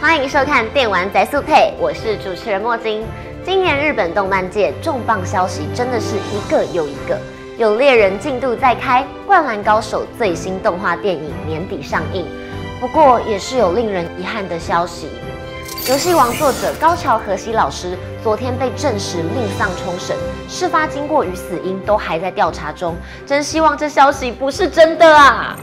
欢迎收看《电玩宅速配》，我是主持人莫金。今年日本动漫界重磅消息真的是一个又一个，有猎人进度在开，《灌篮高手》最新动画电影年底上映。不过也是有令人遗憾的消息，游戏王作者高桥和希老师昨天被证实命丧冲绳，事发经过与死因都还在调查中。真希望这消息不是真的啊！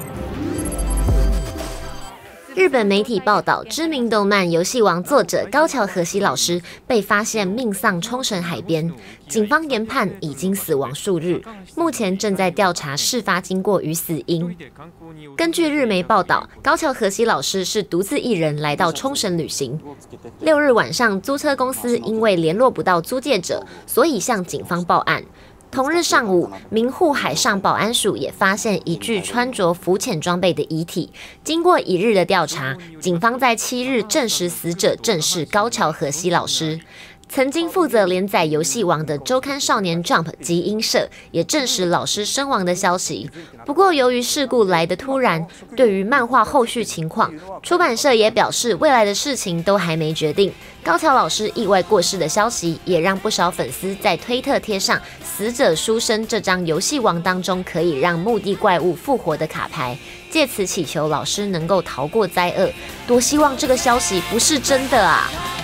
日本媒体报道，知名动漫《游戏王》作者高桥和希老师被发现命丧冲绳海边，警方研判已经死亡数日，目前正在调查事发经过与死因。根据日媒报道，高桥和希老师是独自一人来到冲绳旅行。6日晚上，租车公司因为联络不到租借者，所以向警方报案。同日上午，名护海上保安署也发现一具穿着浮潜装备的遗体。经过1日的调查，警方在7日证实死者正是高桥和希老师。曾经负责连载《游戏王》的周刊少年 Jump 及音社也证实老师身亡的消息。不过，由于事故来得突然，对于漫画后续情况，出版社也表示未来的事情都还没决定。高桥老师意外过世的消息，也让不少粉丝在推特贴上“死者书生”这张游戏王当中可以让墓地怪物复活的卡牌，借此祈求老师能够逃过灾厄。多希望这个消息不是真的啊！